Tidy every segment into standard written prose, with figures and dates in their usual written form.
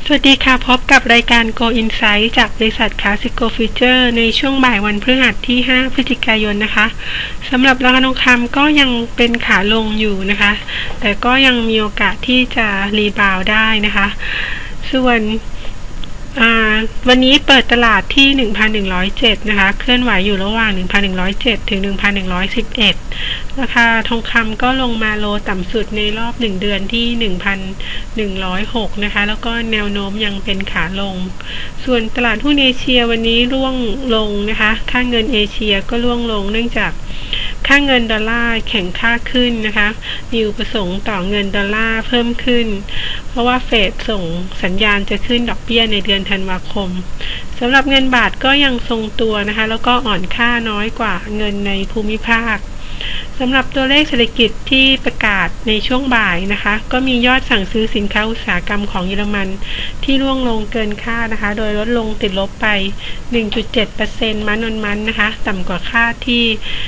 สวัสดีค่ะพบกับรายการ Go Insight จากบริษัท Classico Future ในช่วงบ่ายวันพฤหัสที่ 5 พฤศจิกายนนะคะสำหรับราคาทองคำก็ยังเป็นขาลงอยู่นะคะแต่ก็ยังมีโอกาสที่จะรีบาวได้นะคะส่วนวันนี้เปิดตลาดที่ 1,107 นะคะเคลื่อนไหวอยู่ระหว่าง 1,107 ถึง 1,111 ราคาทองคำก็ลงมาโลต่ำสุดในรอบ1เดือนที่ 1,106 นะคะแล้วก็แนวโน้มยังเป็นขาลงส่วนตลาดหุ้นเอเชียวันนี้ร่วงลงนะคะค่าเงินเอเชียก็ร่วงลงเนื่องจากค่าเงินดอลลาร์แข็งค่าขึ้นนะคะมีอุปสงค์ต่อเงินดอลลาร์เพิ่มขึ้นเพราะว่าเฟดส่งสัญญาณจะขึ้นดอกเบี้ยในเดือนธันวาคมสำหรับเงินบาทก็ยังทรงตัวนะคะแล้วก็อ่อนค่าน้อยกว่าเงินในภูมิภาคสำหรับตัวเลขเศรษฐกิจที่ประกาศในช่วงบ่ายนะคะก็มียอดสั่งซื้อสินค้าอุตสาหกรรมของเยอรมันที่ร่วงลงเกินคาดนะคะโดยลดลงติดลบไป 1.7% มันออนมันนะคะต่ำกว่าคาดที่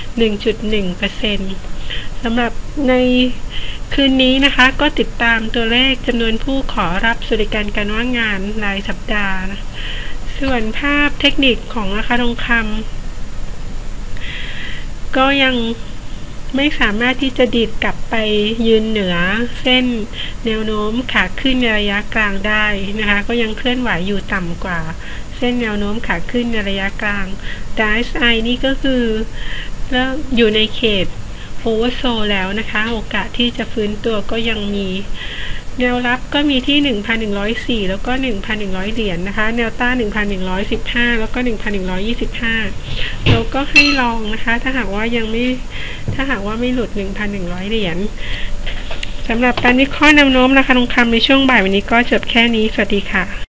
1.1% สำหรับในคืนนี้นะคะก็ติดตามตัวเลขจำนวนผู้ขอรับสวัสดิการว่างงานรายสัปดาห์นะส่วนภาพเทคนิคของราคาทองคำก็ยังไม่สามารถที่จะดีดกลับไปยืนเหนือเส้นแนวโน้มขาขึ้นในระยะกลางได้นะคะก็ยังเคลื่อนไหวอยู่ต่ำกว่าเส้นแนวโน้มขาขึ้นในระยะกลางแต่ RSI นี่ก็คือแล้วอยู่ในเขตโอเวอร์โซลแล้วนะคะโอกาสที่จะฟื้นตัวก็ยังมีแนวรับก็มีที่ 1,104 แล้วก็ 1,100 เหรียญนะคะแนวต้าน 1,115 แล้วก็ 1,125 เราก็ให้ลองนะคะถ้าหากว่าไม่หลุด 1,100 เหรียญสำหรับการวิเคราะห์แนวโน้มราคาทองคำในช่วงบ่ายวันนี้ก็จบแค่นี้สวัสดีค่ะ